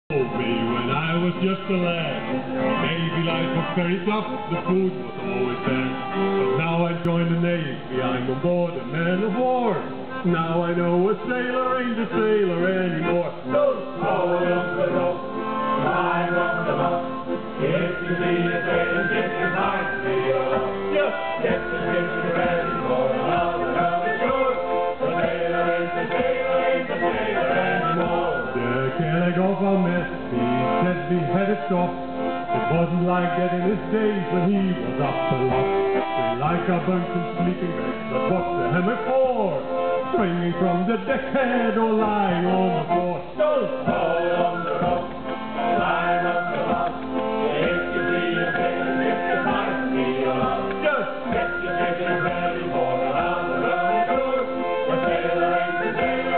Told me when I was just a lad, Navy life was very tough, the food was always there. But now I joined the Navy, I'm on board a man of war. Now I know a sailor ain't a sailor anymore. Hold on the rope, climb up the mast. If you see a sailor, get your mind to your love. Yes, get the picture ready for another shore. A sailor ain't a sailor anymore. the telegraph mess, he said we had it stopped. It wasn't like that in his days when he was up aloft. We like our bunks and sleeping bags, but what's the hammock for? Swinging from the deckhead or lying on the floor. Hold on the rope, climb up the mast. If you see a sailor, get your mind to your love. Yes, Get your picture ready for another shore. A sailor ain't a sailor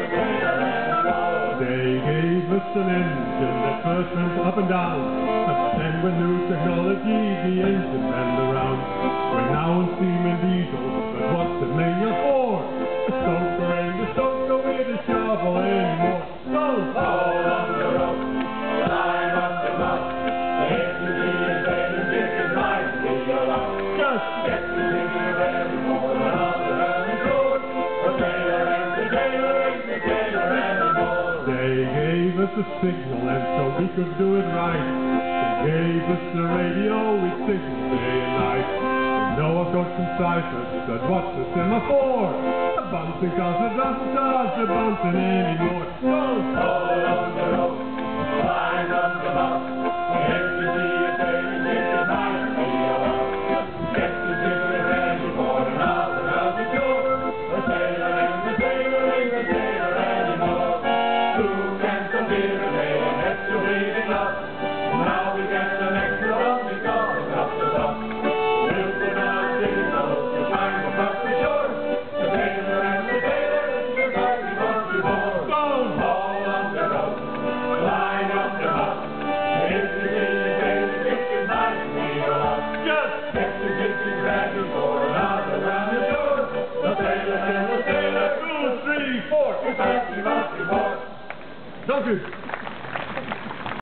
anymore. they gave us an engine that first went up and down. And then with new technology, the engine went around. We're now on steam and diesel, but what's the manual for? A stoker ain't a stoker with a shovel anymore. Hold on the rope, climb up the mast. If you see a sailor, get your mind to your love. Yes, Get your picture ready for another shore. A sailor ain't a sailor anymore. they gave us a signal and so we could do it right. They gave us the radio, we signal day and night. We know I've got some ciphers, but what's the semaphore? A bouncing castle doesn't charge the bouncing anymore. Hold on the rope, climb up the mast. If you see a sailor, get your mind to your love. Get your picture ready for another shore. A sailor ain't a sailor anymore. Who can compare a sailor that's so big and tough? Now we get an extra one because it's up the top. We'll put on our signals to shine across the shore. A sailor and a sailor is like we was before. Hold on the rope, climb up the mast. If you see a sailor, get your mind to your love. Yes, Get your pictures ready for another shore. A sailor and a sailor, 2, 3, 4. it's like we was before. Dank u.